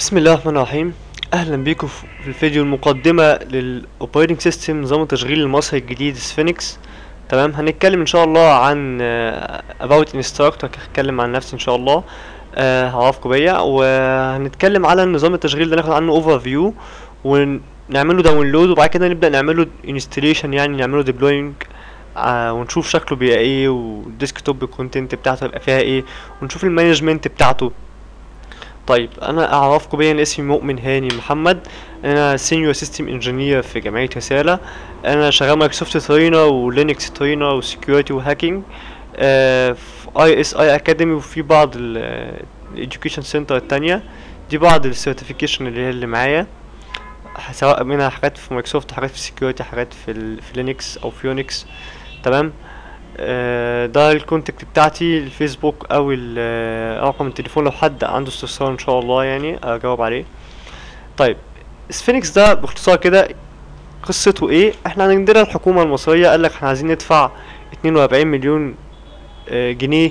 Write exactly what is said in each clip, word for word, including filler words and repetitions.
بسم الله الرحمن الرحيم. اهلا بيكم في الفيديو المقدمه للاوبريتنج سيستم نظام التشغيل المصري الجديد سفينكس. تمام، هنتكلم ان شاء الله عن about instructor. هتكلم عن نفسي ان شاء الله، أه هعرفكم بيا، وهنتكلم على نظام التشغيل ده، ناخد عنه اوفر فيو ونعمله داونلود، وبعد كده نبدا نعمله انستليشن، يعني نعمله ديبلوينج آه ونشوف شكله بيبقى ايه، والديسكتوب الكونتنت بتاعته يبقى فيها ايه، ونشوف المانجمنت بتاعته. طيب انا اعرفكم بيا، انا اسمي مؤمن هاني محمد، انا سينيور سيستم انجينير في جمعيه رساله. انا شغال مايكروسوفت ترينر ولينكس ترينر وسكيورتي وهاكينج آه في اي اس اي اكاديمي، وفي بعض الاديوكيشن سنتر التانية. دي بعض السيرتيفيكيشن اللي هي اللي معايا، سواء منها حاجات في مايكروسوفت، حاجات في سكيورتي، حاجات في ال في لينكس او في يونكس. تمام. آه ده الكونتاكت بتاعتي، الفيسبوك او رقم التليفون، لو حد عنده استفسار ان شاء الله يعني اجاوب عليه. طيب سفينكس ده باختصار كده قصته ايه؟ احنا عندنا الحكومة المصرية قال لك احنا عايزين ندفع اتنين واربعين مليون آه جنيه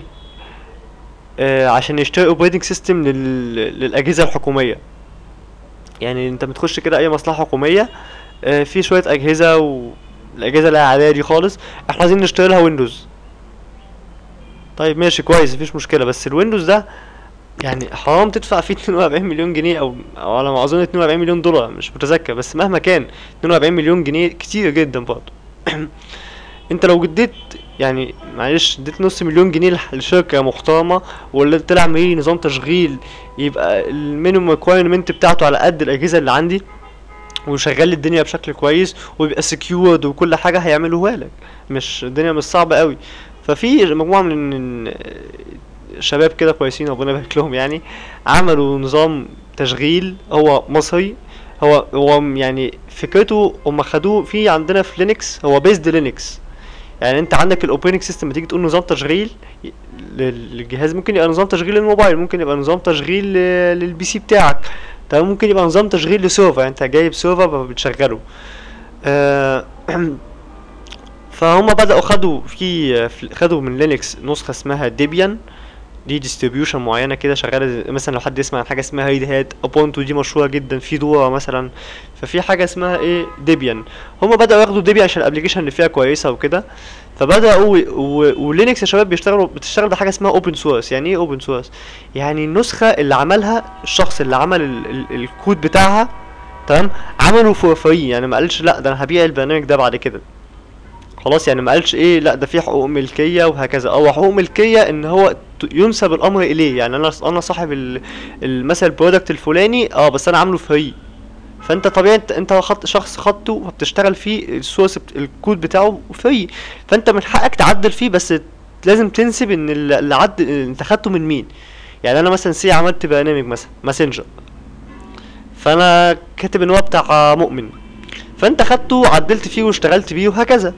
آه عشان نشتري اوبريتنج سيستم للاجهزة الحكومية. يعني انت بتخش كده اي مصلحة حكومية آه في شوية اجهزة، والاجهزة اللي هي العادية دي خالص احنا عايزين نشتري لها ويندوز. طيب ماشي كويس، مفيش مشكلة، بس الويندوز ده يعني حرام تدفع فيه اتنين واربعين مليون جنيه، او او على ما اظن اتنين واربعين مليون دولار، مش متذكر، بس مهما كان اتنين واربعين مليون جنيه كتير جدا برضه. انت لو اديت يعني معلش اديت نص مليون جنيه لشركه محترمه، ولا طلع معيه نظام تشغيل يبقى المينيمم ريكويرمنت بتاعته على قد الاجهزه اللي عندي، وشغال الدنيا بشكل كويس، ويبقى سكيورد وكل حاجه هيعملوها لك، مش الدنيا مش صعبه قوي. ففي مجموعه من شباب كده كويسين ربنا يبارك لهم، يعني عملوا نظام تشغيل هو مصري. هو هو يعني فكرته هم خدوه في عندنا في لينكس، هو بيزد لينكس. يعني انت عندك الاوبريتنج سيستم، بتيجي تقول نظام تشغيل للجهاز، ممكن يبقى نظام تشغيل للموبايل، ممكن يبقى نظام تشغيل للبي سي بتاعك، تمام، ممكن يبقى نظام تشغيل لسيرفر، انت جايب سيرفر بتشغله. آه فهم بدأوا خدوا في خدوا من لينكس نسخة اسمها ديبيان، دي ديستريبيوشن معينه كده شغاله. مثلا لو حد يسمع عن حاجه اسمها ريد هات، اوبونتو دي مشهوره جدا، في دورة مثلا، ففي حاجه اسمها ايه ديبيان. هما بداوا ياخدوا ديبيان عشان الابلكيشن اللي فيها كويسه وكده، فبداوا ولينكس يا شباب بيشتغلوا بتشتغل بحاجه اسمها اوبن سورس. يعني ايه اوبن سورس؟ يعني النسخه اللي عملها الشخص اللي عمل ال ال الكود بتاعها، تمام، عمله فور فري، يعني ما قالش لا ده انا هبيع البرنامج ده بعد كده خلاص، يعني ما قالش ايه لا ده في حقوق ملكيه وهكذا، او حقوق ملكيه ان هو ينسب الامر اليه، يعني انا انا صاحب المثل البرودكت الفلاني، اه بس انا عامله فري، فانت طبيعي انت انت خط شخص خدته وبتشتغل فيه السورس الكود بتاعه فري، فانت من حقك تعدل فيه، بس لازم تنسب ان اللي عد انت خدته من مين. يعني انا مثلا سي عملت برنامج مثلا ماسنجر، فانا كاتب ان هو بتاع مؤمن، فانت خدته عدلت فيه واشتغلت بيه وهكذا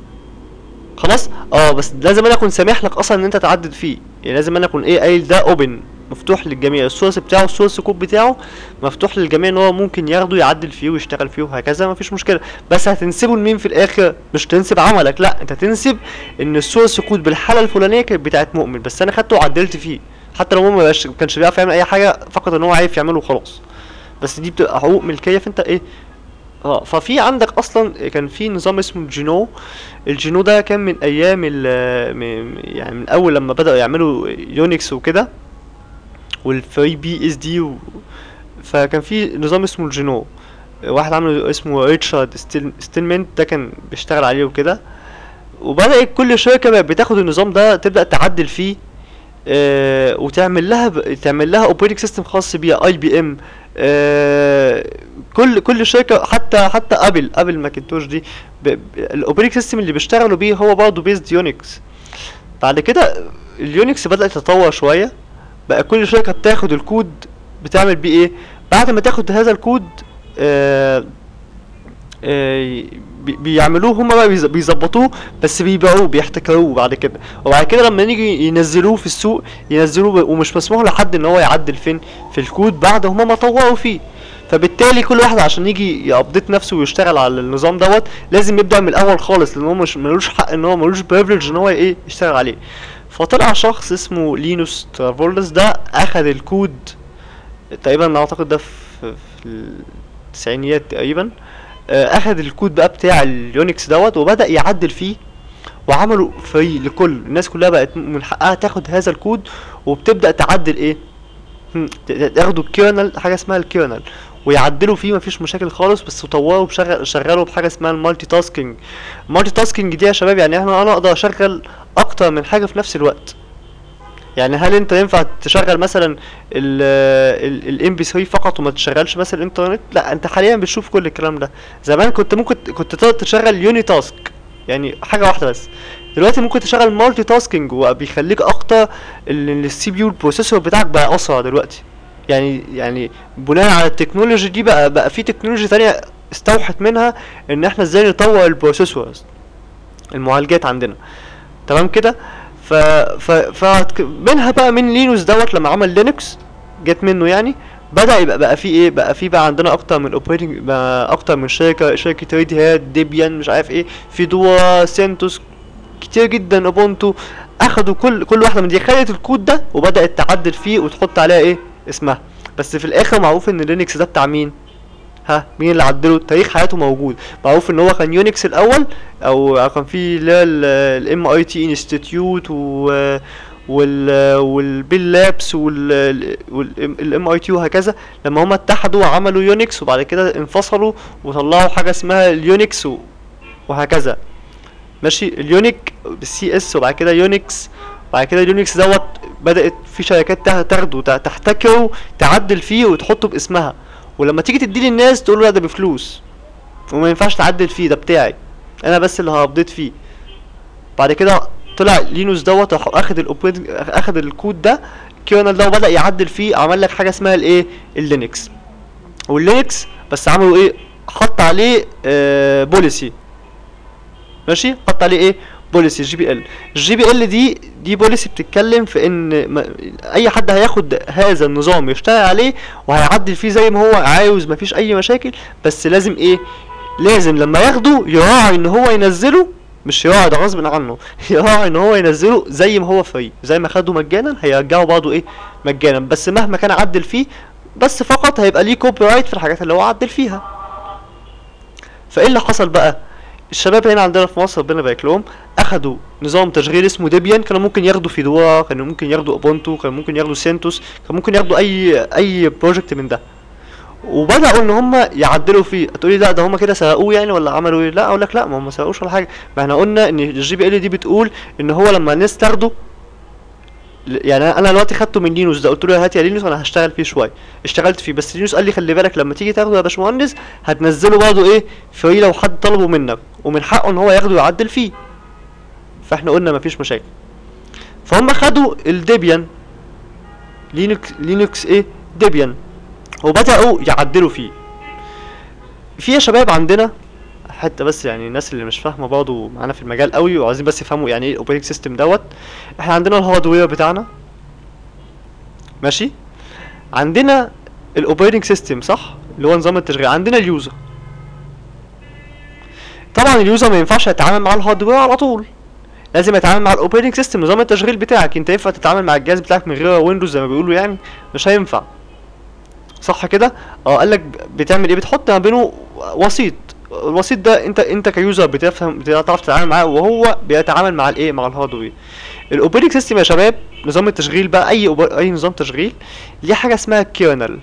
خلاص. اه بس لازم انا اكون سامح لك اصلا ان انت تعدل فيه، يعني لازم انا اكون ايه قايل ده اوبن، مفتوح للجميع، السورس بتاعه السورس كود بتاعه مفتوح للجميع ان هو ممكن ياخده يعدل فيه ويشتغل فيه وهكذا، مفيش مشكله. بس هتنسبه لمين في الاخر؟ مش تنسب عملك، لا انت تنسب ان السورس كود بالحاله الفلانيه كانت بتاعت مؤمن، بس انا خدته وعدلت فيه، حتى لو مؤمن ما كانش بيعرف يعمل اي حاجه، فقط ان هو عارف يعمله وخلاص، بس دي بتبقى حقوق ملكيه، فانت ايه اه ففي عندك اصلا كان في نظام اسمه الجينو. الجينو ده كان من ايام ال يعني من اول لما بدأوا يعملوا يونكس وكده والفري بي اس دي و... فكان في نظام اسمه الجينو، واحد عامله اسمه ريتشارد ستيل... ستيلمنت، ده كان بيشتغل عليه وكده، وبدأت كل شركة بقت بتاخد النظام ده تبدأ تعدل فيه آه وتعمل لها ب... تعمل لها اوبريتنج سيستم خاص بيها، اي بي ام آه كل كل شركه، حتى حتى ابل ابل ماكنتوش دي الاوبريتنج سيستم اللي بيشتغلوا بيه هو برضه بيزد يونكس. بعد كده اليونكس بدأ يتطور شويه، بقى كل شركه بتاخد الكود بتعمل بيه ايه، بعد ما تاخد هذا الكود آه آه بيعملوه هما بقى بيظبطوه، بس بيبيعوه بيحتكروه بعد كده، وبعد كده لما نيجي ينزلوه في السوق ينزلوه، ومش مسموح لحد ان هو يعدل فين في الكود بعد هما ما طوروا فيه. فبالتالي كل واحد عشان يجي يابديت نفسه ويشتغل على النظام دوت لازم يبدا من الاول خالص، لان هو مش ملوش حق ان هو ملوش بريفليج ان هو ايه يشتغل عليه. فطلع شخص اسمه لينوس ترافولدس، ده اخد الكود تقريبا اعتقد ده في, في التسعينيات تقريبا. آه، اخد الكود بقى بتاع اليونكس دوت وبدأ يعدل فيه، وعملوا فري لكل الناس، كلها بقت من حقها تاخد هذا الكود، وبتبدأ تعدل ايه، هم، ت- ت- ياخدوا الكيرنل، حاجه اسمها الكيرنل، ويعدلوا فيه مفيش مشاكل خالص، بس وطوروا بشغل شغلوا بحاجه اسمها المالتي تاسكينج. المالتي تاسكينج دي يا شباب يعني احنا انا اقدر اشغل اكتر من حاجه في نفس الوقت. يعني هل انت ينفع تشغل مثلا الام بي ثري فقط وما تشغلش مثلا الانترنت؟ لا، انت حاليا بتشوف كل الكلام ده. زمان كنت ممكن كنت تقدر تشغل يوني تاسك، يعني حاجه واحده بس. دلوقتي ممكن تشغل مالتي تاسكينج، وبيخليك اكتر، السي بي يو البروسيسور بتاعك بقى اسرع دلوقتي. يعني يعني بناء على التكنولوجي دي بقى بقى في تكنولوجيا تانية استوحت منها ان احنا ازاي نطور البروسيسورز، المعالجات عندنا. تمام كده. ف ف ف منها بقى من لينوس دوت لما عمل لينكس، جت منه يعني. بدأ يبقى بقى في ايه، بقى في بقى عندنا اكتر من اوبريتنج، اكتر من شركه، شركه ريد هات، ديبيان، مش عارف ايه، فيدوا، سنتوس، كتير جدا، اوبونتو. اخدوا كل كل واحده من دي، خدت الكود ده وبدأت تعدل فيه وتحط عليها ايه اسمها. بس في الاخر معروف ان لينكس ده بتاع مين؟ ها، مين اللي عدله؟ تاريخ حياته موجود، معروف ان هو كان يونكس الاول، او كان في اللي هي الام اي تي انستيتيوت و وال والبيل لابس والام اي تي وهكذا. لما هما اتحدوا وعملوا يونكس، وبعد كده انفصلوا وطلعوا حاجه اسمها اليونكس و- وهكذا. ماشي، اليونيك بالسي اس، وبعد كده يونكس. بعد كده اليونكس دوت بدأت في شركات تاخ- تاخده، تع- تحتكره، تعدل فيه وتحطه باسمها. ولما تيجي تديه للناس تقول له لا ده بفلوس، وما ينفعش تعدل فيه، ده بتاعي انا بس اللي هابديت فيه. بعد كده طلع لينوس دوت، راح اخد الاوبريتنج، اخد الكود ده، كيرنل ده، وبدأ يعدل فيه، عمل لك حاجه اسمها الايه، اللينكس. واللينكس بس عملوا ايه، حط عليه آه بوليسي. ماشي، حط عليه ايه، بوليسي جي بي ال. الجي بي ال دي دي بوليسي بتتكلم في ان ما اي حد هياخد هذا النظام يشتغل عليه وهيعدل فيه زي ما هو عاوز، مفيش اي مشاكل. بس لازم ايه، لازم لما ياخده يراعي ان هو ينزله، مش يراعي ده غصب عنه يراعي ان هو ينزله زي ما هو فري، زي ما خده مجانا هيرجعه برضه ايه، مجانا، بس مهما كان عدل فيه، بس فقط هيبقى ليه كوبي رايت في الحاجات اللي هو عدل فيها. فايه اللي حصل بقى؟ الشباب هنا عندنا في مصر ربنا يبارك لهم، اخدوا نظام تشغيل اسمه ديبيان. كانوا ممكن ياخدوا فيدورا، كانوا ممكن ياخدوا اوبونتو، كانوا ممكن ياخدوا سينتوس، كانوا ممكن ياخدوا اي اي بروجكت من ده، وبداوا ان هم يعدلوا فيه. هتقولي لا ده هم كده سرقوه يعني ولا عملوا ايه؟ لا، اقول لك لا، ما هم ما سرقوش ولا حاجه. ما احنا قلنا ان الجي بي ال دي بتقول ان هو لما الناس تاخده، يعني انا دلوقتي خدته من لينوس ده، قلت له هات يا لينوس انا هشتغل فيه شويه، اشتغلت فيه، بس لينوس قال لي خلي بالك لما تيجي تاخده يا باشمهندس هتنزله برضه ايه، فري، لو حد طلبه منك، ومن حقه ان هو ياخده ويعدل فيه. فاحنا قلنا مفيش مشاكل. فهم خدوا الديبيان، لينكس لينكس ايه، ديبيان، وبداوا يعدلوا فيه. في يا شباب عندنا حتى، بس يعني الناس اللي مش فاهمه برضه معانا في المجال قوي وعايزين بس يفهموا يعني ايه الاوبريتنج سيستم دوت. احنا عندنا الهاردوير بتاعنا، ماشي، عندنا الاوبريتنج سيستم صح، اللي هو نظام التشغيل، عندنا اليوزر. طبعا اليوزر ما ينفعش يتعامل مع الهاردوير على طول، لازم يتعامل مع الاوبريتنج سيستم، نظام التشغيل بتاعك. انت ينفع تتعامل مع الجهاز بتاعك من غير ويندوز زي ما بيقولوا يعني؟ مش هينفع، صح كده؟ اه، قال لك بتعمل ايه، بتحط ما بينه وسيط. الوسيط ده انت انت كيوزر بتفهم، بتعرف تتعامل معاه، وهو بيتعامل مع الايه، مع الهاردوير. الاوبريتنج سيستم يا شباب، نظام التشغيل بقى، اي أوبر... اي نظام تشغيل ليه حاجه اسمها الكيرنل.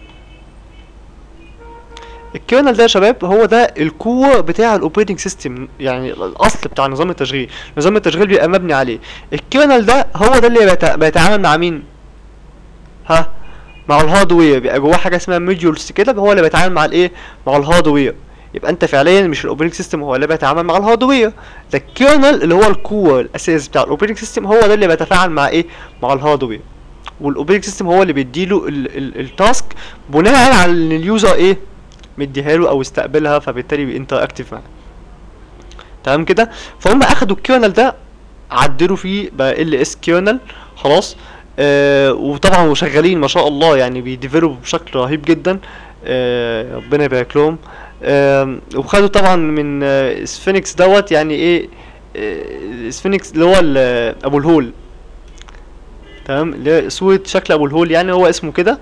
الكيرنل ده يا شباب هو ده الكور بتاع الاوبريتنج سيستم، يعني الاصل بتاع نظام التشغيل. نظام التشغيل بيبقى مبني عليه. الكيرنل ده هو ده اللي بيتع... بيتعامل مع مين؟ ها، مع الهاردوير. بيبقى جواه حاجه اسمها موديولز كده، هو اللي بيتعامل مع الايه، مع الهاردوير. يبقى انت فعليا مش الاوبريتنج سيستم هو اللي بيتعامل مع الهاردوير، ده الكيرنل اللي هو الكور الاساس بتاع الاوبريتنج سيستم، هو ده اللي بيتفاعل مع ايه، مع الهاردوير. والاوبريتنج سيستم هو اللي بيديله التاسك بناء على ان اليوزر ايه، مديها له او استقبلها، فبالتالي بينتر اكتف معاه. تمام كده. فهم اخدوا الكيرنل ده، عدلوا فيه بقى ال اس كيرنل، خلاص. آه وطبعا وشغالين ما شاء الله، يعني بيديفلوب بشكل رهيب جدا. آه ربنا يبارك لهم. آه وخدوا طبعا من آه سفينكس دوت، يعني ايه، آه سفينكس اللي هو ابو الهول، تمام، اللي هي صورة شكل ابو الهول، يعني هو اسمه كده.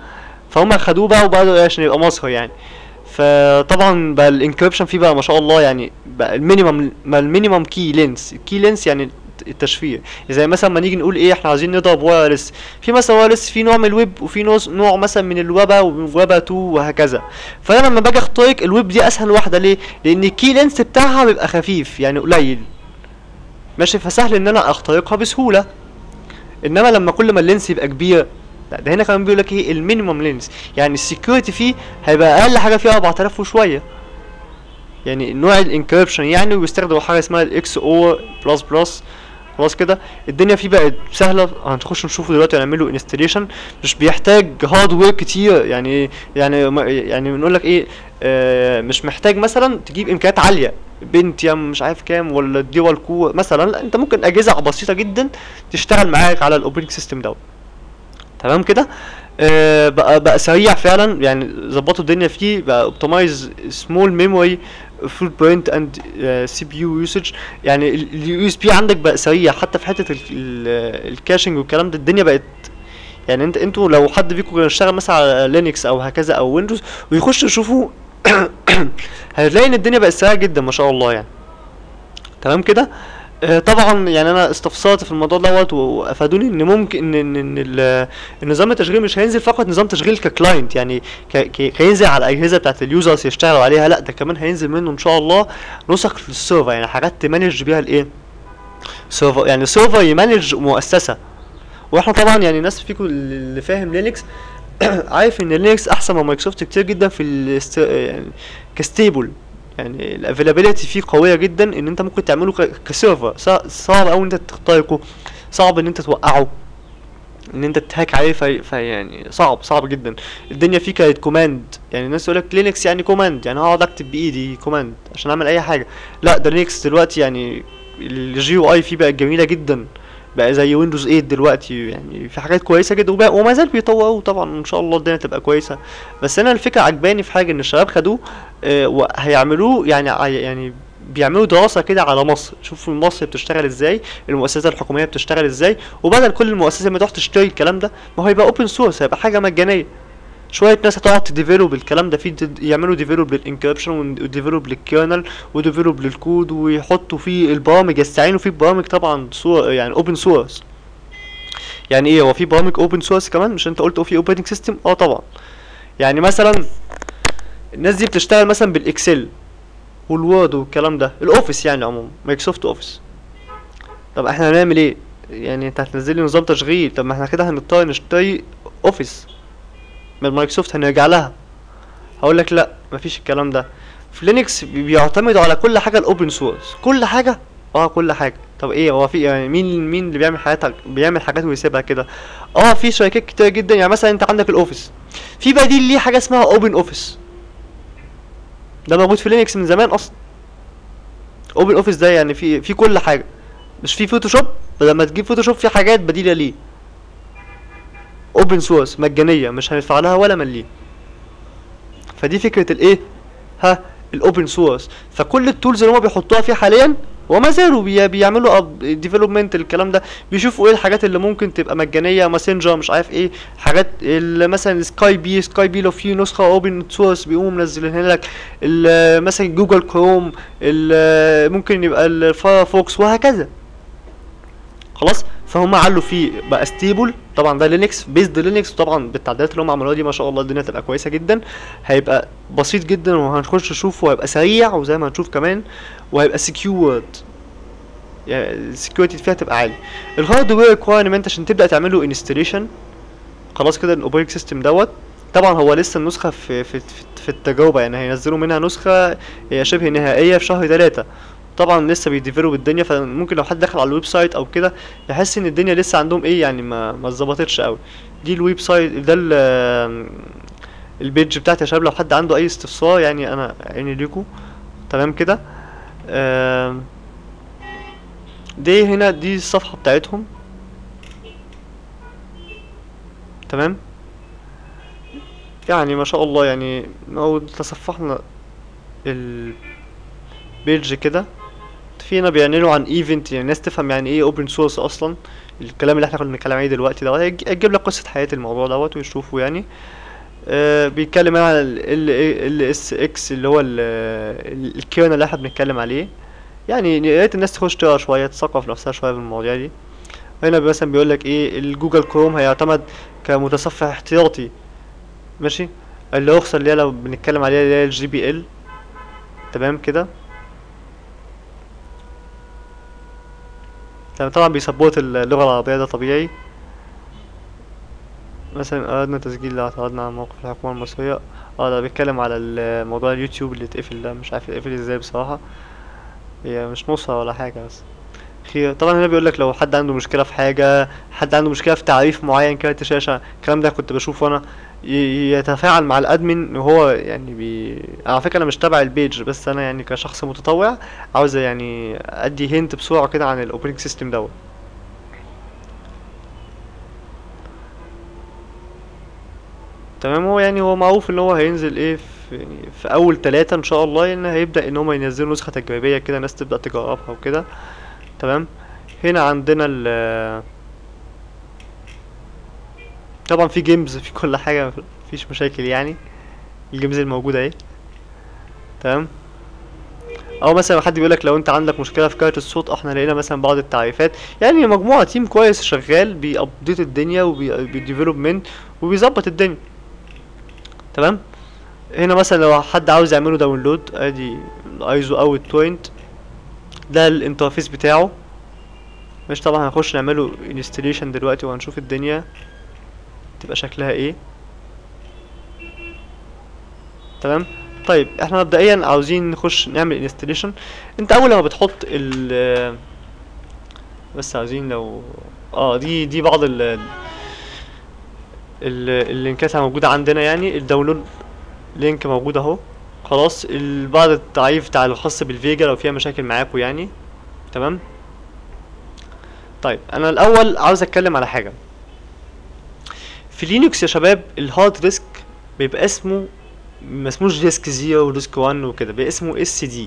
فهم خدوه بقى وبقوا إيه عشان يبقى مظهر يعني. فطبعا بقى الانكريبشن فيه بقى ما شاء الله يعني، بقى المينيمم ما المينيمم كي لينس، الكي لينس يعني التشفير. زي مثلا ما نيجي نقول ايه احنا عايزين نضرب وايرلس، في مثلا وايرلس في نوع من الويب وفي نوع نوع مثلا من الويبا وويبا اتنين وهكذا. فانا لما باجي اخترق الويب دي اسهل واحده ليه؟ لان الكي لينس بتاعها بيبقى خفيف يعني قليل ماشي، فسهل ان انا اخترقها بسهوله. انما لما كل ما اللينس يبقى كبير، لا ده هنا كمان بيقول لك ايه المينيمم لينس، يعني السكيورتي فيه هيبقى اقل حاجه فيه اربعة آلاف وشويه، يعني نوع الانكريبشن يعني، وبيستخدموا حاجه اسمها الاكس او بلس بلس. خلاص كده الدنيا فيه بقت سهله، هنخش نشوفه دلوقتي ونعمله انستليشن، مش بيحتاج هاردوير كتير يعني. يعني يعني بنقول لك ايه، آه مش محتاج مثلا تجيب امكانيات عاليه بنتيوم مش عارف كام ولا ديوال كور مثلا، لا انت ممكن اجهزه بسيطه جدا تشتغل معاك على الاوبريتنج سيستم دوت. تمام كده. آه بقى بقى سريع فعلا يعني، ظبطوا الدنيا فيه بقى، اوبتمايز سمول ميموري فوت برنت اند سي بي يو يوسج. يعني اليو اس بي عندك بقى سريع حتى في حته الكاشنج والكلام ده، الدنيا بقت يعني. انت انتوا لو حد فيكم اشتغل مثلا على لينكس او هكذا او ويندوز ويخش يشوفوا هتلاقي ان الدنيا بقت سريعه جدا ما شاء الله يعني. تمام كده. آه طبعا يعني انا استفسرت في الموضوع دوت وافادوني ان ممكن ان ان, إن النظام التشغيل مش هينزل فقط نظام تشغيل ككلاينت يعني، هينزل على الاجهزه بتاعت اليوزرز يشتغلوا عليها، لا ده كمان هينزل منه ان شاء الله نسخ للسيرفر، يعني حاجات تمانج بيها الايه سيرفر، يعني سيرفر يمانج مؤسسه. واحنا طبعا يعني ناس فيكم اللي فاهم لينكس عارف ان لينكس احسن من مايكروسوفت كتير جدا في الاست... يعني كستيبل، يعني الافيلابيلتي فيه قويه جدا، ان انت ممكن تعمله كسيرفر صعب اوي ان انت تخترقه، صعب ان انت توقعه، ان انت تهاك عليه في, في يعني صعب صعب جدا. الدنيا فيه كانت كوماند، يعني الناس يقول لك لينكس يعني كوماند، يعني هقعد اكتب بايدي كوماند عشان اعمل اي حاجه، لا ده لينكس دلوقتي يعني الجي يو اي فيه بقت جميله جدا، بقى زي ويندوز تمانية دلوقتي، يعني في حاجات كويسه جدا وبقى وما زال بيطوروا طبعا، ان شاء الله الدنيا تبقى كويسه. بس انا الفكره عجباني في حاجه ان الشباب خدوه آه وهيعملوه يعني يعني بيعملوا دراسه كده على مصر، شوفوا مصر بتشتغل ازاي، المؤسسات الحكوميه بتشتغل ازاي، وبدل كل المؤسسات ما تروح تشتري الكلام ده، ما هو هيبقى اوبن سورس، هيبقى حاجه مجانيه. شويه ناس هتقعد تديفلوب الكلام ده، في يعملوا ديفلوب للانكربشن وديفلوب للكيرنل وديفلوب للكود، ويحطوا فيه البرامج، يستعينوا فيه برامج طبعا سور يعني اوبن سورس. يعني ايه، هو في برامج اوبن سورس كمان؟ مش انت قلت في اوبريتنج سيستم؟ اه طبعا. يعني مثلا الناس دي بتشتغل مثلا بالاكسل والوورد والكلام ده، الاوفيس يعني عموما مايكروسوفت اوفيس. طب احنا هنعمل ايه؟ يعني انت هتنزل لي نظام تشغيل، طب ما احنا كده هنضطر نشتري اوفيس من مايكروسوفت، هنرجع لها. هقول لك لا مفيش الكلام ده، في لينكس بيعتمدوا على كل حاجه الاوبن سورس، كل حاجه اه كل حاجه. طب ايه هو في يعني مين مين اللي بيعمل حاجات بيعمل حاجات ويسيبها كده؟ اه في شركات كتير جدا، يعني مثلا انت عندك الاوفيس في بديل ليه حاجه اسمها اوبن اوفيس، ده موجود في لينكس من زمان اصلا. اوبن اوفيس ده يعني في في كل حاجه، مش في فوتوشوب، لما تجيب فوتوشوب في حاجات بديله ليه اوبن سورس مجانيه مش هندفع لها ولا مليم. فدي فكره الايه ها الاوبن سورس. فكل التولز اللي هم بيحطوها فيه حاليا وما زالوا بي بيعملوا ديفلوبمنت الكلام ده، بيشوفوا ايه الحاجات اللي ممكن تبقى مجانيه، ماسنجر مش عارف ايه حاجات، مثلا سكاي بي سكاي بي لو في نسخه اوبن سورس بيقوموا منزلينها لك، مثلا جوجل كروم، ممكن يبقى الفايرفوكس وهكذا. خلاص فهم علوا فيه بقى ستيبل، طبعا ده لينكس بيزد لينكس، طبعا بالتعديلات اللي هم عملوها دي ما شاء الله الدنيا تبقى كويسه جدا، هيبقى بسيط جدا وهنخش نشوفه، وهيبقى سريع وزي ما هنشوف كمان، وهيبقى سكيورد يعني السكيورتي فيها تبقى عالي. الهاردوير ريكوايرمنت عشان تبدا تعمله انستليشن خلاص كده الاوبريتنج سيستم دوت، طبعا هو لسه النسخه في في في التجربه، يعني هينزلوا منها نسخه هي شبه نهائيه في شهر ثلاثة، طبعا لسه بيديفلوب الدنيا، فممكن لو حد دخل على الويب سايت او كده يحس ان الدنيا لسه عندهم ايه يعني ما ما اتظبطتش قوي. دي الويب سايت ده البيج بتاعتي يا شباب، لو حد عنده اي استفسار يعني انا عيني ليكم. تمام كده. دي هنا دي الصفحه بتاعتهم. تمام يعني ما شاء الله، يعني لو تصفحنا البيج كده فينا بيعلنوا عن ايفنت، يعني الناس تفهم يعني ايه اوبن سورس اصلا، الكلام اللي احنا كنا بنتكلم عليه دلوقتي دوت هيجيب لك قصه حياه الموضوع دوت ويشوفوا يعني. آه بيتكلم عن ال اس اكس اللي هو الكيرنل اللي احنا بنتكلم عليه. يعني يا ريت الناس تخش تقرا شويه، تثقف نفسها شويه بالمواضيع دي. هنا مثلا بيقول لك ايه، الجوجل كروم هيعتمد كمتصفح احتياطي، ماشي. الرخصه اللي هي لو بنتكلم عليها اللي هي الجي بي ال، تمام كده. طبعا بيسبورت اللغه العربيه، ده طبيعي. مثلا أردنا تسجيل لو اعترضنا على موقف الحكومة المصرية. اه ده بيتكلم على الموضوع اليوتيوب اللي اتقفل ده، مش عارف يتقفل ازاي بصراحة. هي مش نصها ولا حاجة بس خير. طبعا هنا بيقولك لو حد عنده مشكلة في حاجة، حد عنده مشكلة في تعريف معين كارت شاشة، الكلام ده كنت بشوفه انا، ي- يتفاعل مع الادمن وهو يعني بي... على فكرة انا مش تابع البيج، بس انا يعني كشخص متطوع عاوز يعني ادي هنت بسرعة كده عن الاوبريتنج سيستم دوت. تمام. هو يعني هو معروف ان هو هينزل ايه في يعني في اول ثلاثة ان شاء الله، ان هيبدأ ان هم ينزلوا نسخة تجريبية كده، ناس تبدأ تجربها وكده. تمام. هنا عندنا ال طبعا في جيمز، في كل حاجة، مفيش مشاكل يعني. الجيمز الموجودة اهي. تمام. او مثلا حد بيقولك لو انت عندك مشكلة في كارت الصوت، احنا لقينا مثلا بعض التعريفات. يعني مجموعة تيم كويس شغال بيابديت الدنيا وبيديفلوبمنت وبيظبط الدنيا. تمام. هنا مثلا لو حد عاوز يعمله داونلود، ادي الايزو او التوينت، ده الانترفيس بتاعه. مش طبعا هنخش نعمله انستليشن دلوقتي وهنشوف الدنيا تبقى شكلها ايه. تمام. طيب احنا مبدئيا عاوزين نخش نعمل انستليشن. انت اول لما بتحط ال بس عاوزين لو اه دي دي بعض ال ال اللينكات موجودة عندنا، يعني الداونلود لينك موجود اهو. خلاص ال- بعض التعريف بتاع الخاص بالفيجا لو فيها مشاكل معاكم يعني. تمام. طيب انا الاول عاوز اتكلم على حاجة في لينكس يا شباب. الهارد ديسك بيبقى اسمه، ما اسموش ديسك زيرو وديسك واحد وكده، بيبقى اسمه اس دي.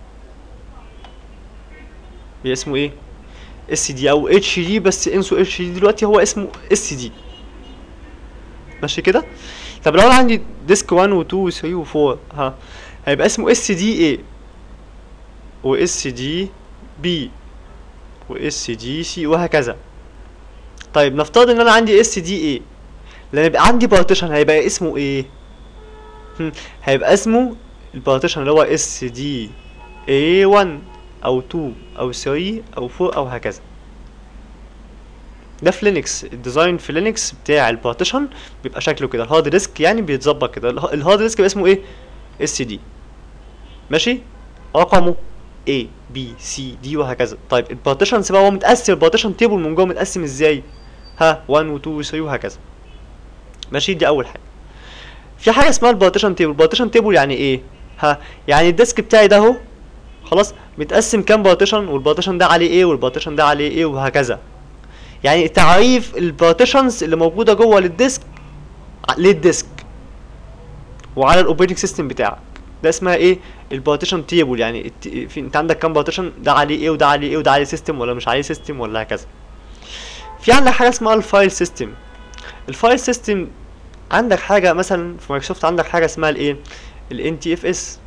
بيبقى اسمه ايه؟ اس دي او اتش دي، بس انسوا اتش دي دلوقتي، هو اسمه اس دي. ماشي كده. طب لو انا عندي ديسك واحد و اتنين و تلاتة و اربعة، ها، هيبقى اسمه اس دي ايه و اس دي بي و اس دي سي وهكذا. طيب نفترض ان انا عندي اس دي ايه، لما يبقى عندي بارتيشن هيبقى اسمه ايه؟ هم، هيبقى اسمه البارتيشن اللي هو اس دي ايه واحد او اتنين او تلاتة او اربعة او هكذا. ده في لينكس، الديزاين في لينكس بتاع البارتيشن بيبقى شكله كده. الهارد ديسك يعني بيتظبط كده، اله- الهارد ديسك بيبقى اسمه ايه؟ اس دي. ماشي. رقمه A B C D وهكذا. طيب البارتيشنز بقى هو متقسم، البارتيشن تيبل من جوه متقسم ازاي؟ ها، واحد و اتنين و تلاتة وهكذا. ماشي. دي اول حاجه. في حاجه اسمها البارتيشن تيبل. البارتيشن تيبل يعني ايه؟ ها، يعني الديسك بتاعي ده اهو، خلاص متقسم كام بارتيشن، والبارتيشن ده عليه ايه والبارتيشن ده عليه ايه وهكذا. يعني تعريف البارتيشنز اللي موجوده جوه للديسك، للديسك وعلى الاوبريتنج سيستم بتاعك، ده اسمها ايه؟ البارتيشن تيبل. يعني الت... في... انت عندك كام بارتيشن، ده عليه ايه وده عليه ايه وده عليه سيستم ولا مش عليه سيستم ولا هكذا. في عندك حاجه اسمها الفايل سيستم. الفايل سيستم عندك حاجه مثلا في مايكروسوفت، عندك حاجه اسمها الايه؟ الان تي اف اس.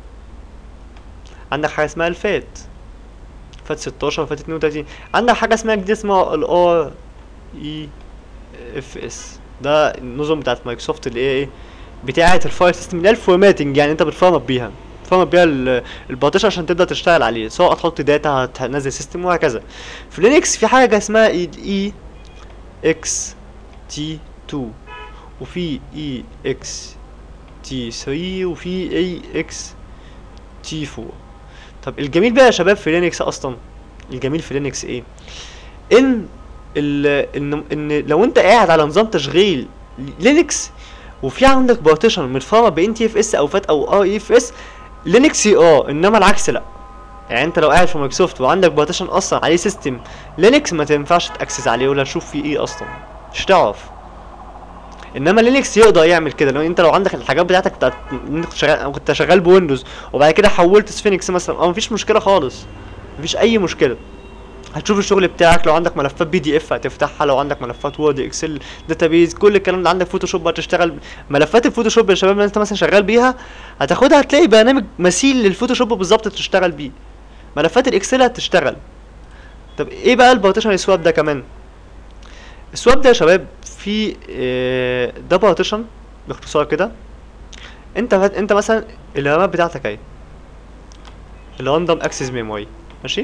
عندك حاجه اسمها الفات، فات ستاشر وفات اتنين وتلاتين. عندك حاجه اسمها جديد اسمها الار اي اف اس. ده النظم بتاعت مايكروسوفت اللي هي ايه؟ بتاعه الفايل سيستم، اللي هي الفورماتنج، يعني انت بتفرمت بيها، بتفرمت بيها ال- البارتيشن عشان تبدا تشتغل عليه، سواء هتحط داتا، هتنزل سيستم وهكذا. في لينكس في حاجه اسمها اي اكس تي اتنين، وفي اي اكس تي تلاتة، وفي اي اكس تي اربعة. طب الجميل بقى يا شباب في لينكس اصلا، الجميل في لينكس ايه؟ ان ال ان ان لو انت قاعد على نظام تشغيل لينكس وفي عندك بارتيشن متفرمت ب ان تي اف اس او فات او ار اي اف اس، لينكس اه، انما العكس لا. يعني انت لو قاعد في مايكروسوفت وعندك بارتيشن اصلا عليه سيستم لينكس، ما تنفعش تاكسس عليه ولا تشوف فيه ايه اصلا، مش هتعرف. انما لينكس يقدر يعمل كده. لو انت لو عندك الحاجات بتاعتك بتاعت انت كنت شغال، أو كنت شغال بويندوز وبعد كده حولت سفينكس مثلا، اه مفيش مشكله خالص، مفيش اي مشكله. هتشوف الشغل بتاعك، لو عندك ملفات بي دي اف هتفتحها، لو عندك ملفات وورد اكسل داتابيز كل الكلام ده عندك، فوتوشوب هتشتغل. ملفات الفوتوشوب يا شباب اللي انت مثلا شغال بيها هتاخدها، هتلاقي برنامج مثيل للفوتوشوب بالظبط تشتغل بيه. ملفات الاكسل هتشتغل. طب ايه بقى البارتيشن سواب ده كمان؟ السواب ده يا شباب في اه ده بارتيشن باختصار كده. انت فت... انت مثلا الرامات بتاعتك اهي، الراندوم اكسس ميموري، ماشي.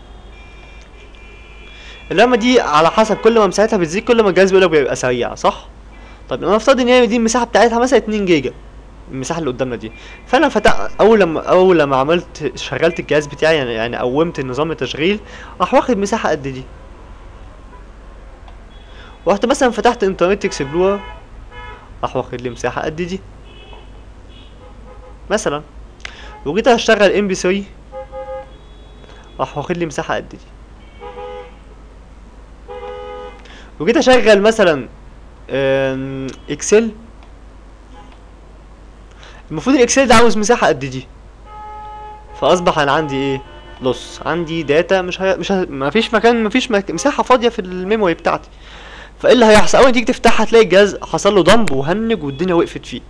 اللمه دي على حسب كل ما مساحتها بتزيد كل ما الجهاز بيقولك بيبقى سريع، صح؟ طب انا افترض ان هي دي المساحه بتاعتها مثلا اتنين جيجا، المساحه اللي قدامنا دي. فانا فتح اول لما اول لما عملت شغلت الجهاز بتاعي، يعني يعني قومت النظام التشغيل، راح واخد مساحه قد دي. ورحت مثلا فتحت انترنت اكسبلورر، راح واخد لي مساحه قد دي مثلا. وجيت اشتغل ام بي ثلاثة، راح واخد لي مساحه قد دي. وجيت اشغل مثلا أم، اكسل، المفروض الاكسل ده عاوز مساحه قد دي. فاصبح انا عندي ايه؟ لص، عندي داتا مش ه... مش ه... ما فيش مكان، ما فيش مك... مساحه فاضيه في الميموري بتاعتي. فايه اللي هيحصل؟ اول ما تيجي تفتحها هتلاقي الجهاز حصل له ضمب وهنج والدنيا وقفت فيه،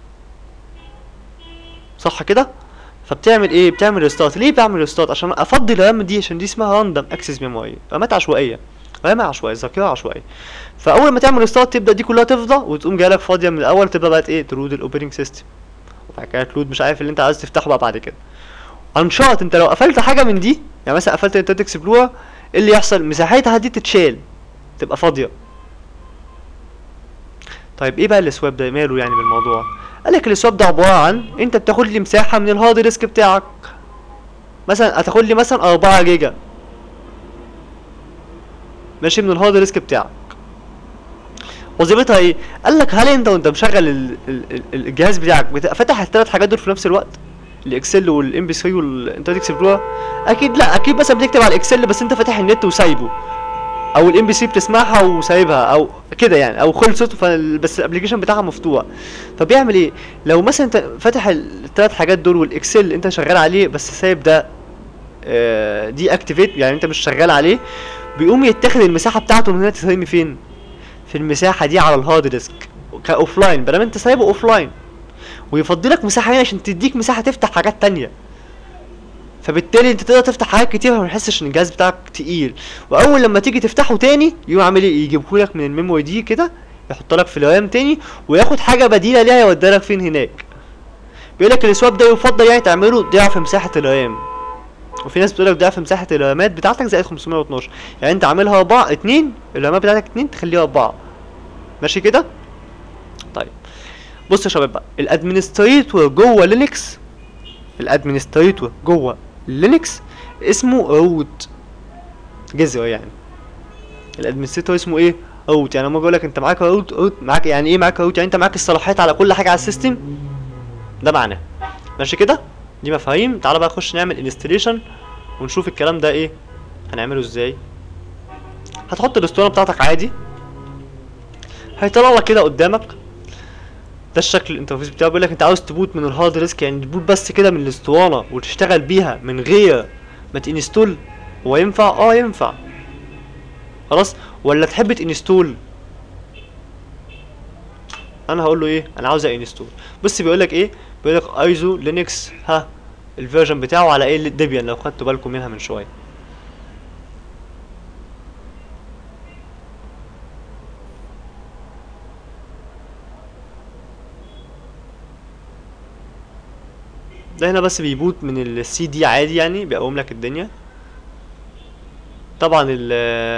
صح كده؟ فبتعمل ايه؟ بتعمل ريستارت. ليه بعمل ريستارت؟ عشان افضي الرام دي، عشان دي اسمها راندوم اكسس ميموري، رامات عشوائيه، رام عشوائيه، ذاكره عشوائيه. فاول ما تعمل ريستارت تبدا دي كلها تفضى وتقوم جايلك فاضيه من الاول، تبدا بقى ايه؟ تلود الاوبريتنج سيستم، وبعد كده تلود مش عارف اللي انت عايز تفتحه بقى بعد كده. انشاط انت لو قفلت حاجه من دي، يعني مثلا قفلت انترنت اكسبلورر، ايه اللي يحصل؟ مساحتها دي تتشال، تبقى فاضيه. طيب ايه بقى السواب ده؟ ماله يعني بالموضوع؟ قالك السواب ده عباره عن انت بتاخد لي مساحه من الهارد ديسك بتاعك، مثلا هتاخد لي مثلا اربعة جيجا، ماشي، من الهارد ديسك بتاعك. وظيفتها ايه؟ قالك هل انت وانت مشغل ال ال ال الجهاز بتاعك بتبقى فاتح الثلاث حاجات دول في نفس الوقت؟ الاكسل والام بي ثلاثة والانترنت اكسبلورر؟ اكيد لا، اكيد مثلا بتكتب على الاكسل بس انت فاتح النت وسايبه، او الام بي سي بتسمعها وسايبها او كده يعني، او خلصت فال- بس الابلكيشن بتاعها مفتوح. فبيعمل ايه؟ لو مثلا انت فاتح الثلاث حاجات دول والاكسل انت شغال عليه بس سايب ده آه، دي اكتيفيت، يعني انت مش شغال عليه، بيقوم يتاخد المساحه بتاعته من هنا تترمي فين؟ في المساحه دي على الهارد ديسك كاوف لاين، بدل انت سايبه اوف لاين، ويفضي لك مساحه هنا عشان تديك مساحه تفتح حاجات تانية. فبالتالي انت تقدر تفتح حاجات كتير وما تحسش ان الجهاز بتاعك تقيل. واول لما تيجي تفتحه تاني يقوم عامل ايه؟ يجيبهولك من الميموري دي كده، يحط لك في الرام تاني، وياخد حاجه بديله ليها يوديها لك فين؟ هناك. بيقول لك السواب ده يفضل يعني تعمله ضعف مساحه الرام، وفي ناس بتقول لك ضعف مساحه الرامات بتاعتك زائد خمسمية واتناشر، يعني انت عاملها اربعة اتنين، الرامات بتاعتك اتنين تخليها اربعة، ماشي كده؟ طيب بص يا شباب بقى، الادمنستريتور جوه لينكس، الادمنستريتور جوه لينكس اسمه روت، جذر يعني. الادمنستريتور اسمه ايه؟ روت. يعني لما بقول لك انت معاك روت، روت معاك يعني ايه؟ معاك روت يعني انت معاك الصلاحيات على كل حاجه على السيستم، ده معناه، ماشي كده؟ دي مفاهيم. تعالى بقى نخش نعمل انستليشن ونشوف الكلام ده ايه هنعمله ازاي. هتحط الاسطوانه بتاعتك عادي، هيطلع لك كده قدامك ده الشكل الانترفيس بتاعه. بيقول لك انت عاوز تبوت من الهارد ديسك، يعني تبوت بس كده من الاسطوانه وتشتغل بيها من غير ما تنستول، هو ينفع؟ اه ينفع، خلاص. ولا تحب تنستول؟ انا هقول له ايه؟ انا عاوز انستول. بص بيقول لك ايه؟ بيقول لك ايزو لينكس، ها الفيرجن بتاعه على ايه؟ ديبيان، لو خدتوا بالكم منها من شويه. ده هنا بس بيبوت من السي دي عادي، يعني بيقوم لك الدنيا. طبعا ال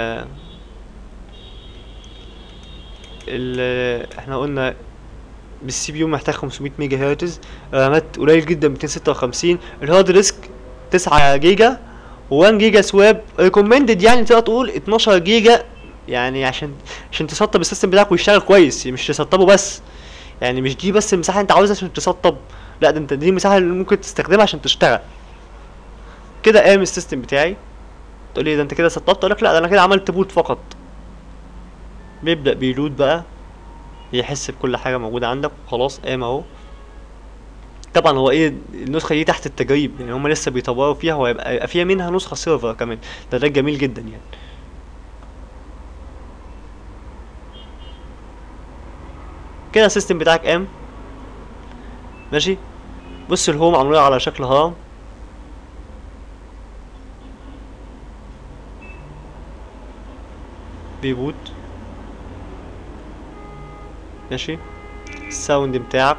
ال احنا قلنا بالسي بي يو محتاج خمسمية ميجا هرتز، رامات قليل جدا ميتين ستة وخمسين، الهارد ديسك تسعة جيجا و1 جيجا سواب ريكومندد، يعني تقدر تقول اتناشر جيجا، يعني عشان عشان تسطب السيستم بتاعك ويشتغل كويس، مش تسطبه بس، يعني مش دي بس المساحه انت عاوزها عشان تسطب، لا ده انت دي المساحه اللي ممكن تستخدمها عشان تشتغل. كده قام السيستم بتاعي. تقول لي ده انت كده سطبت؟ اقول لك لا، ده انا كده عملت بوت فقط. بيبدا بيلود بقى، يحس بكل حاجه موجوده عندك، وخلاص قام اهو. طبعا هو ايه النسخه دي تحت التجريب، يعني هم لسه بيطوروا فيها، وهيبقى يبقى فيها منها نسخه سيرفر كمان. ده ده جميل جدا يعني. كده السيستم بتاعك قام. ماشي. بص الهوم معموله على شكل هرم. بيبوت. ماشي. الساوند بتاعك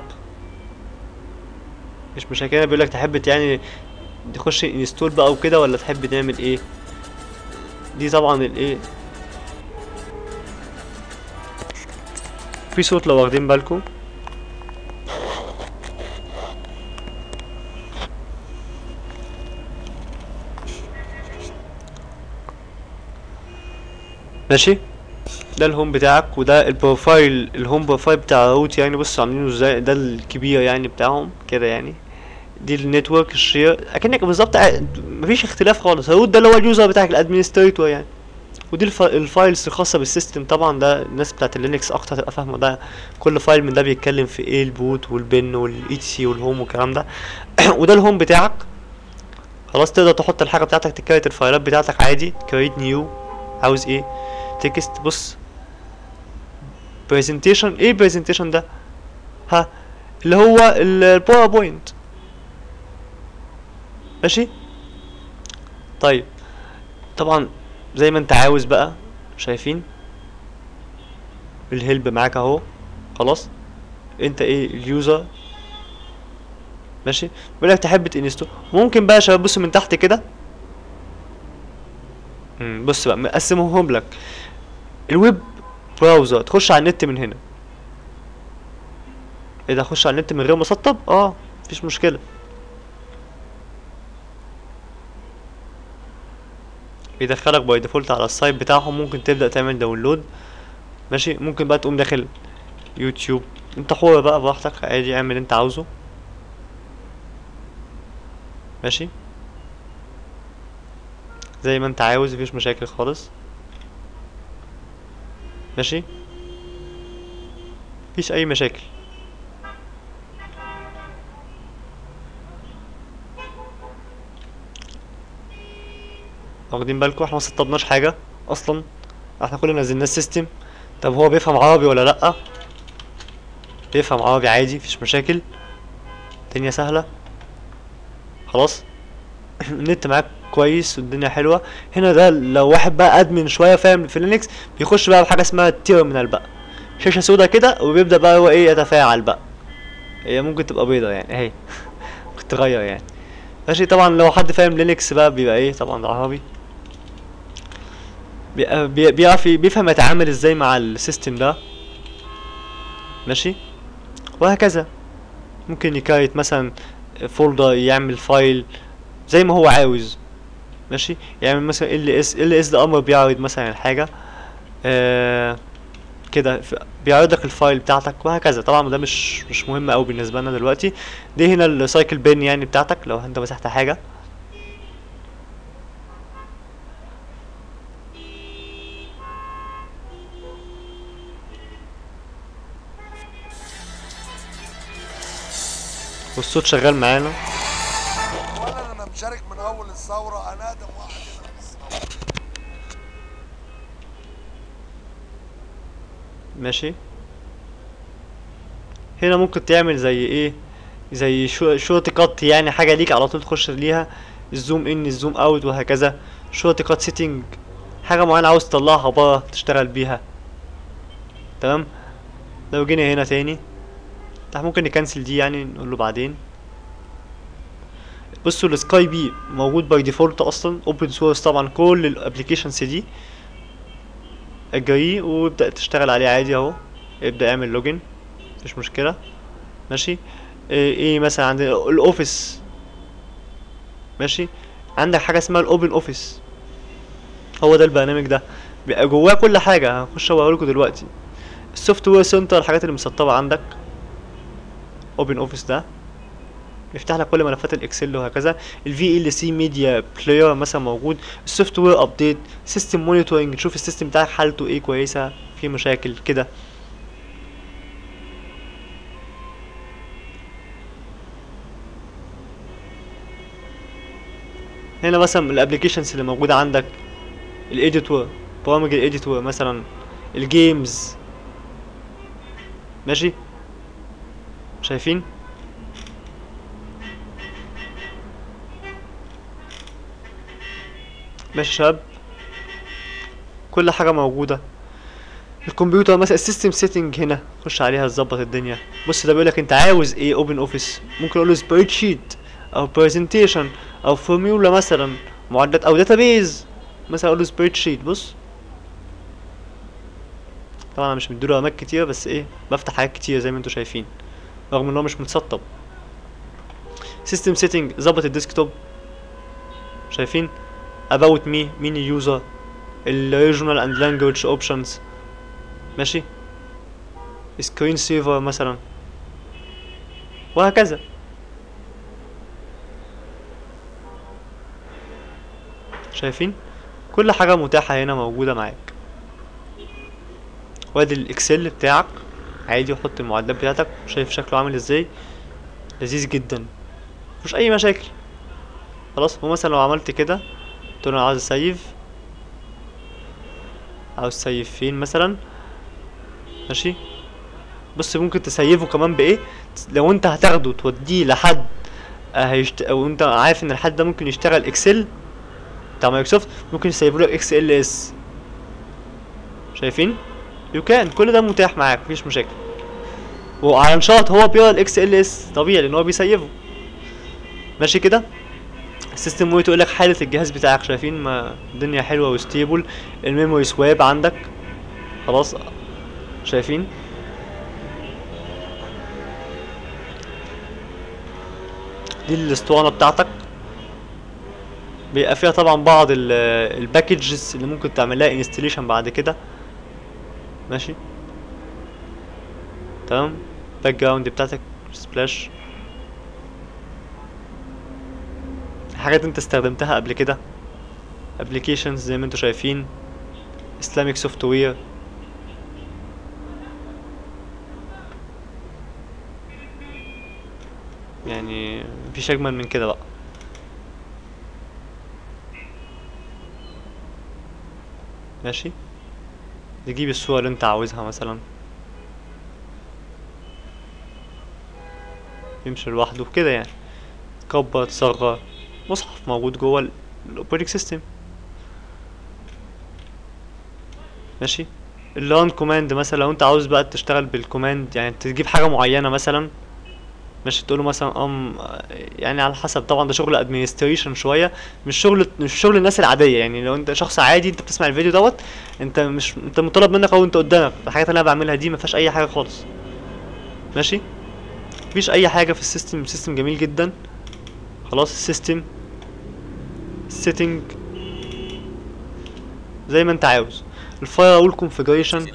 مش مشاكل. بيقول لك تحب يعني تخش انستول بقى وكده، ولا تحب تعمل ايه؟ دي طبعا الايه، في صوت لو واخدين بالكم. ماشي. ده الهوم بتاعك، وده البروفايل، الهوم بروفايل بتاع روت يعني. بص عاملينه ازاي، ده الكبير يعني بتاعهم كده يعني. دي النتورك الشير اكنك بالظبط ع- مفيش اختلاف خالص. روت ده اللي هو اليوزر بتاعك الادمنستريتور يعني. ودي الف... الفايلز الخاصه بالسيستم. طبعا ده الناس بتاعت اللينكس اكتر تبقى فاهمه ده، كل فايل من ده بيتكلم في ايه، البوت والبن والاي تي سي والهوم والكلام ده. وده الهوم بتاعك. خلاص تقدر تحط الحاجه بتاعتك، تكريت الفايلات بتاعتك عادي. كريت نيو. عاوز ايه؟ تكست. بص برزنتيشن. ايه برزنتيشن ده؟ ها، اللي هو الباوربوينت. ماشي. طيب طبعا زي ما انت عاوز بقى. شايفين الهيلب معاك اهو. خلاص انت ايه اليوزر. ماشي. بيقول لك تحب تنستو. ممكن بقى يا شباب بصوا من تحت كده. مم، بص بقى مقسمهم لك. الويب براوزر تخش على النت من هنا. ايه ده، اخش على النت من غير مسطب؟ اه مفيش مشكله. بيدخلك باي ديفولت على السايت بتاعهم. ممكن تبدا تعمل داونلود. ماشي. ممكن بقى تقوم داخل يوتيوب. انت حر بقى براحتك عادي، اعمل اللي انت عاوزه. ماشي. زي ما انت عاوز، مفيش مشاكل خالص. ماشي. مفيش اي مشاكل. واخدين بالكم احنا مسطبناش حاجه اصلا، احنا كل نزلنا السيستم. طب هو بيفهم عربي ولا لا؟ بيفهم عربي عادي، مفيش مشاكل. الدنيا سهله. خلاص. النت معاك كويس والدنيا حلوه. هنا ده لو واحد بقى ادمن شويه فاهم في لينكس، بيخش بقى بحاجه اسمها التيرمينال بقى. شاشه سودا كده، وبيبدا بقى هو ايه يتفاعل بقى. هي ممكن تبقى بيضه يعني اهي. ممكن تغير يعني. ماشي. طبعا لو حد فاهم لينكس بقى بيبقى ايه، طبعا ده عربي. بي- بي- بيعرف ي- بيفهم يتعامل ازاي مع السيستم ده. ماشي. وهكذا. ممكن يكريت مثلا فولدر، يعمل فايل زي ما هو عاوز. ماشي. يعمل مثلا ال اس ال اس ده امر بيعرض مثلا الحاجه. آه كده ف- بيعرض لك الفايل بتاعتك وهكذا. طبعا ده مش مش مهم قوي بالنسبه لنا دلوقتي. دي هنا السايكل بين يعني بتاعتك لو انت مسحت حاجه. والصوت شغال معانا. اولا انا مشارك من اول الثوره، انا اقدم واحد هنا في الثوره. ماشي. هنا ممكن تعمل زي ايه، زي شو شورت كات يعني، حاجه ليك على طول تخش ليها. الزوم ان، الزوم اوت وهكذا. شورت كات سيتنج، حاجه معينه عاوز تطلعها بره تشتغل بيها. تمام. لو جينا هنا تاني، احنا ممكن نكنسل دي يعني، نقول له بعدين. بصوا السكاي بي موجود باي ديفولت اصلا، اوبن سورس طبعا كل الابلكيشنز دي. اجري وابدا تشتغل عليه عادي اهو. ابدا اعمل لوجن، مفيش مشكله. ماشي. ايه, إيه مثلا عندنا الاوفيس. ماشي. عندك حاجه اسمها الاوبن اوفيس. هو ده البرنامج ده، بيبقى جواه كل حاجه. هخش اوريكم دلوقتي. السوفت وير سنتر، الحاجات اللي مسطبه عندك. اوبن اوفيس ده يفتح لك كل ملفات الاكسل وهكذا. الفي ال سي ميديا بلاير مثلا موجود. السوفت وير ابديت، سيستم مونيتورنج، تشوف السيستم بتاعك حالته ايه، كويسه، في مشاكل كده. هنا مثلا الابلكيشنز اللي موجوده عندك، الايديتور، برامج الايديتور مثلا، الجيمز. ماشي، شايفين؟ ماشي يا شباب، كل حاجه موجوده. الكمبيوتر مثلا السيستم سيتنج هنا، خش عليها تظبط الدنيا. بص ده بيقولك انت عاوز ايه اوبن اوفيس، ممكن اقول له سبريد شيت او برزنتيشن او فورميولا مثلا، معدات او داتابيز مثلا، اقول له سبريد شيت. بص طبعا انا مش مديله رامات كتير، بس ايه بفتح حاجات كتير زي ما انتوا شايفين رغم ان هو مش متسطب. سيستم سيتنج ظبط الديسكتوب، شايفين؟ about me مين اليوزر، الريجونال اند لانجويج اوبشنز. ماشي، سكرين سيفر مثلا، وهكذا. شايفين؟ كل حاجة متاحة هنا موجودة معاك. وادي الاكسل بتاعك عادي، وحط المعدات بتاعتك. شايف شكله عامل ازاي؟ لذيذ جدا، مفيش اي مشاكل. خلاص، ومثلا لو عملت كده قلت له انا عاوز اسيف، عاوز اسيف فين مثلا. ماشي، بص ممكن تسيفه كمان بايه، لو انت هتاخده توديه لحد هيشت... او انت عارف ان الحد ده ممكن يشتغل اكسل بتاع مايكروسوفت، ممكن يسيبه لك اكس ال اس. شايفين؟ يو كان كل ده متاح معاك، مفيش مشاكل. وعلى نشاط هو بيقرا الاكس ال اس طبيعي لان هو بيسيفه. ماشي كده. السيستم ويت يقول لك حاله الجهاز بتاعك. شايفين؟ ما الدنيا حلوه وستيبل. الميموري سواب عندك خلاص. شايفين؟ دي الاسطوانه بتاعتك، بيبقى فيها طبعا بعض الباكجز اللي ممكن تعمل لها انستليشن بعد كده. ماشي تمام. باك جراوند بتاعتك سبلاش، حاجات انت استخدمتها قبل كده. ابلكيشنز زي ما انتوا شايفين، اسلامك سوفت وير. يعني مفيش اجمل من كده بقى. ماشي، تجيب الصورة اللي انت عاوزها مثلا، يمشي لوحده كده يعني. تكبر تصغر، مصحف موجود جوه الاوبريتنج سيستم. ماشي، الران كوماند مثلا لو انت عاوز بقى تشتغل بالكوماند، يعني تجيب حاجة معينة مثلا. ماشي، تقوله مثلا ام يعني على حسب طبعا، ده شغل ادمنستريشن شويه، مش شغل مش شغل الناس العاديه. يعني لو انت شخص عادي انت بتسمع الفيديو دوت، انت مش انت مطالب منك او انت قدامك الحاجات اللي انا بعملها دي ما فيهاش اي حاجه خالص. ماشي، مفيش اي حاجه في السيستم. السيستم جميل جدا. خلاص، السيستم سيتنج زي ما انت عاوز. الفاير وول كونفيجريشن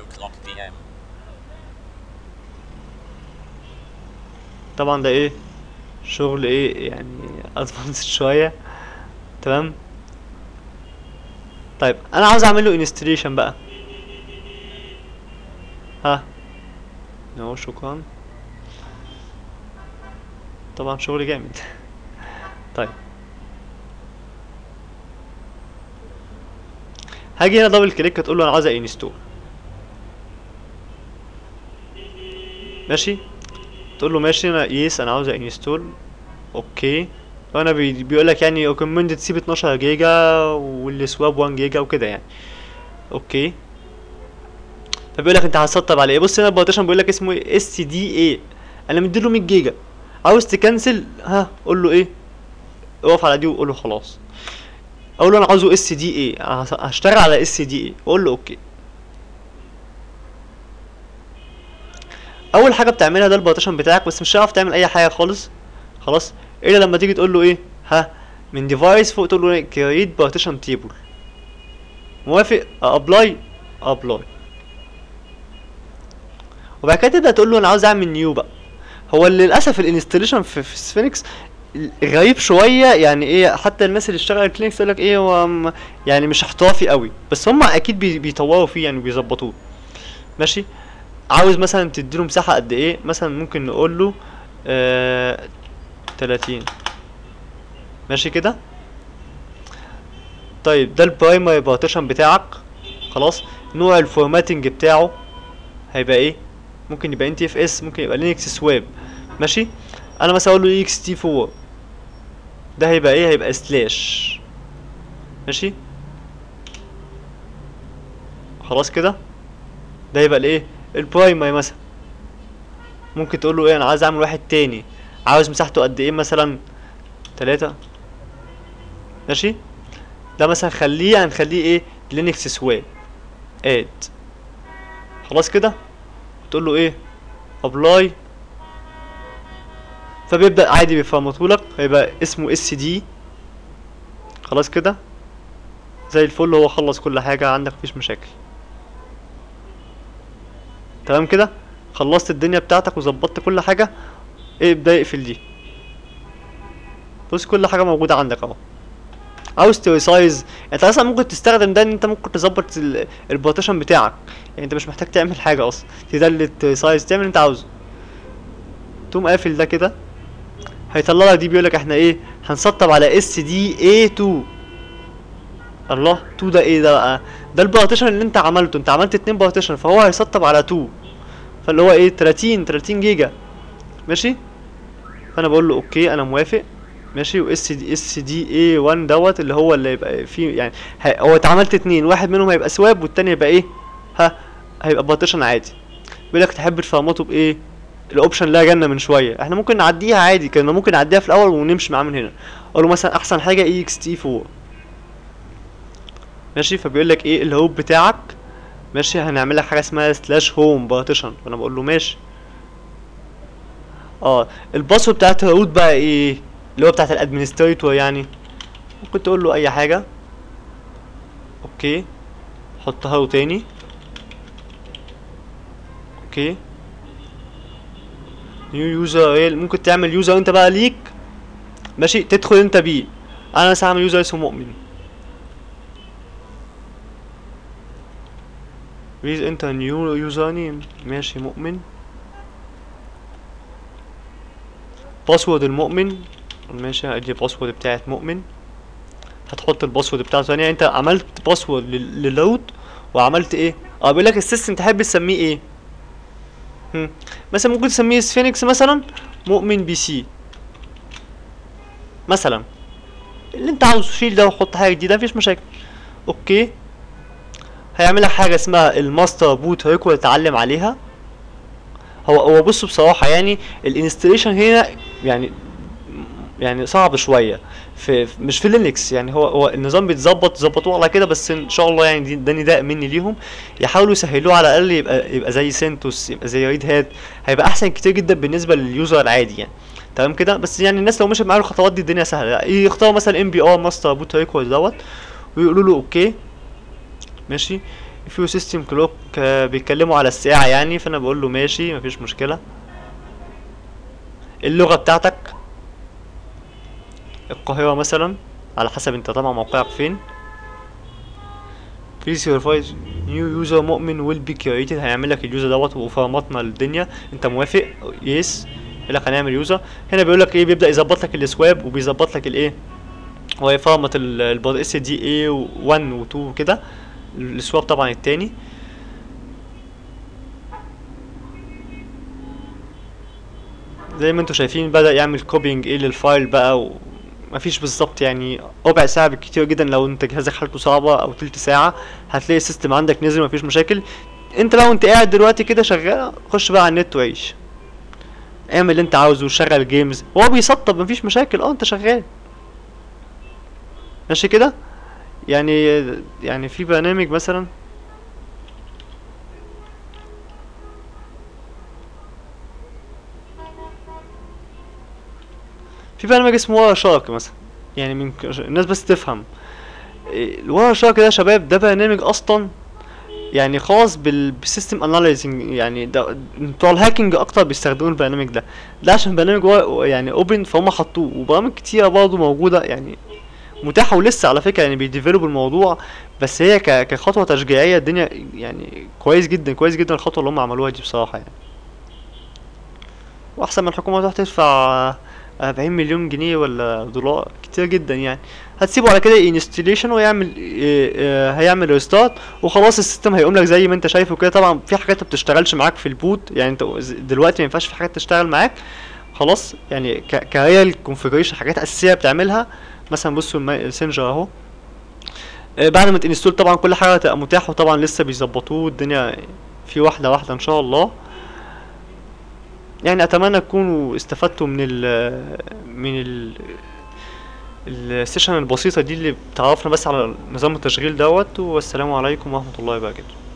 طبعا ده ايه شغل ايه يعني ادفانس شويه. تمام. طيب انا عاوز اعمل له انستليشن بقى. ها نو شكرا، طبعا شغل جامد. طيب هاجي هنا دبل كليك تقول له انا عاوز انستول. ماشي، تقول له ماشي انا يس انا عاوز انستول. اوكي، وانا بي بيقول لك يعني ريكومندد تسيب اتناشر جيجا والسواب واحد جيجا وكده يعني. اوكي، فبيقول لك انت هتسطب على ايه. بص هنا البارتيشن بيقول لك اسمه ايه، اس دي اي. انا مديله مية جيجا، عاوز تكنسل ها قول له ايه، اقف على دي وقول له خلاص. اقول له انا عاوزه اس دي اي، هشتغل على اس دي اي، اقول له اوكي. اول حاجه بتعملها ده البارتيشن بتاعك، بس مش هتعرف تعمل اي حاجه خالص. خلاص، الا لما تيجي تقول له ايه ها من ديفايس فوق تقول له كريت بارتيشن تيبل. موافق؟ ابلاي ابلاي. وبعد كده تبدا تقول له انا عاوز اعمل نيو بقى. هو للاسف الانستليشن في, في سفينكس غريب شويه، يعني ايه حتى الناس اللي اشتغلت كلينكس يقول لك ايه هو يعني مش احترافي قوي، بس هم اكيد بي بيطوروا فيه يعني بيظبطوه. ماشي، عاوز مثلا تديله مساحه قد ايه، مثلا ممكن نقول له آه تلاتين. ماشي كده. طيب ده البرايمري بارتيشن بتاعك. خلاص. نوع الفورماتنج بتاعه هيبقى ايه؟ ممكن يبقى ان تي اف اس، ممكن يبقى لينكس سواب. ماشي. انا مثلا اقول له اي اكس تي فور، ده هيبقى ايه؟ هيبقى سلاش. ماشي. خلاص كده. ده يبقى الايه؟ البرايمري مثلا. ممكن تقول له ايه؟ انا عايز اعمل واحد تاني، عاوز مساحته قد ايه؟ مثلا تلاتة. ماشي. ده مثلا خليه، هنخليه ايه؟ لينكس سواب اد. خلاص كده. تقول له ايه؟ ابلاي، فبيبدأ عادي بيفرمطهولك، هيبقى اسمه اس دي. خلاص كده زي الفل، هو خلص كل حاجة عندك، مفيش مشاكل. تمام كده. خلصت الدنيا بتاعتك وظبطت كل حاجة، ايه؟ ابدأ اقفل دي. بص كل حاجة موجودة عندك اهو. عاوز تريسايز، انت اصلا ممكن تستخدم ده ان انت ممكن تظبط البارتيشن بتاعك، يعني انت مش محتاج تعمل حاجة اصلا، تدلت تريسايز تعمل اللي انت عاوزه. تقوم قافل ده كده، هيطلع لك دي بيقول لك احنا ايه؟ هنسطب على اس دي اي اتنين. الله، اتنين ده ايه ده بقى؟ ده البارتيشن اللي انت عملته، انت عملت اتنين بارتيشن، فهو هيسطب على اتنين، فاللي هو ايه؟ تلاتين تلاتين جيجا. ماشي. فانا بقول له اوكي انا موافق. ماشي. واس دي اس دي اي واحد دوت اللي هو اللي يبقى فيه يعني، هو اتعملت اتنين، واحد منهم هيبقى سواب والتاني هيبقى ايه؟ ها، هيبقى بارتيشن عادي. بيقول لك تحب تفرمطه بايه؟ الاوبشن اللي جالنا من شويه، احنا ممكن نعديها عادي، كنا ممكن نعديها في الاول ونمشي معاه من هنا. اقول له مثلا احسن حاجه اي اكس تي فور. ماشي. فبيقول لك ايه الهوب بتاعك؟ ماشي. هنعمل لك حاجه اسمها سلاش هوم بارتيشن، فانا بقول له ماشي. اه الباسورد بتاعت الروت بقى ايه؟ اللي هو بتاعت الادمنستريتور يعني. ممكن تقول له اي حاجه. اوكي. حطها له تاني. اوكي. نيو يوزر، ممكن تعمل يوزر انت بقى ليك. ماشي. تدخل انت بيه. انا مثلا هعمل يوزر اسمه مؤمن. بليز انتر نيو يوزر نيم. ماشي مؤمن. باسورد المؤمن. ماشي. ادي الباسورد بتاعت مؤمن. هتحط الباسورد بتاعته ثانية. يعني انت عملت باسورد للروت وعملت ايه؟ اه بيقول لك السيستم تحب تسميه ايه؟ هم. مثلا ممكن تسميه سفينكس مثلا مؤمن بي سي مثلا، اللي انت عاوزه. شيل ده وحط حاجه جديده، مفيش مشاكل. اوكي. هيعمل لك حاجه اسمها الماستر بوت ريكورد تتعلم عليها. هو هو بص بصراحه يعني الانستليشن هنا يعني يعني صعب شويه في مش في لينكس، يعني هو هو النظام بيتظبط ظبطوه على كده، بس ان شاء الله يعني ده نداء مني ليهم يحاولوا يسهلوه على الاقل، يبقى يبقى زي سنتوس، يبقى زي ريد هات، هيبقى احسن كتير جدا بالنسبه لليوزر العادي يعني. تمام كده. بس يعني الناس لو مشيت معايا الخطوات دي الدنيا سهله، يختاروا مثلا ام بي ار ماستر بوت ريكورد دوت ويقولوا له اوكي. ماشي. في سيستم كلوك بيتكلموا على الساعه يعني، فانا بقول له ماشي مفيش مشكله. اللغه بتاعتك القاهرة مثلا، على حسب انت طبعا موقعك فين. please verify new user مؤمن will be created. هيعمل لك اليوزر دوت وفرمطنا الدنيا. انت موافق؟ يس. يقول لك هنعمل يوزر. هنا بيقول لك ايه؟ بيبدأ يظبط لك السواب وبيظبط لك الايه؟ هو يفرمط البارت اس دي اي واحد و اتنين وكده، السواب طبعا التاني. زي ما انتوا شايفين بدأ يعمل كوبينج ايه للفايل بقى و... مفيش بالظبط يعني ربع ساعة بالكتير جدا، لو انت جهازك حالته صعبة او تلت ساعة هتلاقي السيستم عندك نزل مفيش مشاكل. انت لو انت قاعد دلوقتي كده شغال، خش بقى على النت وعيش، اعمل اللي انت عاوزه، شغل جيمز، هو بيسطب مفيش مشاكل. اه انت شغال ماشي كده. يعني يعني في برنامج مثلا، في برنامج اسمه ورا شارك مثلا، يعني من الناس بس تفهم الورا شارك ده يا شباب، ده برنامج اصلا يعني خاص بال بالسيستم اناليزنج، يعني ده بتوع الهاكينج اكتر بيستخدموا البرنامج ده. ده عشان برنامج هو يعني اوبن فهم حطوه، وبرامج كتيره برضه موجوده يعني متاحه ولسه على فكره يعني بيديفلوب الموضوع. بس هي ك... كخطوه تشجيعيه الدنيا يعني كويس جدا كويس جدا الخطوه اللي هم عملوها دي بصراحه يعني. واحسن من الحكومه تروح تدفع أربعين مليون جنيه ولا دولار كتير جدا يعني. هتسيبه على كده انستليشن ويعمل آه، آه، هيعمل ريستارت وخلاص السيستم هيقوم لك زي ما انت شايفه كده. طبعا في حاجات ما بتشتغلش معاك في البوت، يعني انت دلوقتي ما ينفعش في حاجات تشتغل معاك خلاص يعني، ك كهي الكونفيجريشن حاجات اساسيه بتعملها. مثلا بصوا الماسنجر اهو، آه، بعد ما تنستول طبعا كل حاجه هتبقى متاحه، وطبعا لسه بيظبطوه الدنيا في واحده واحده ان شاء الله. يعني اتمنى تكونوا استفدتوا من ال من ال السيشن البسيطه دي اللي بتعرفنا بس على نظام التشغيل دوت. والسلام عليكم ورحمه الله وبركاته.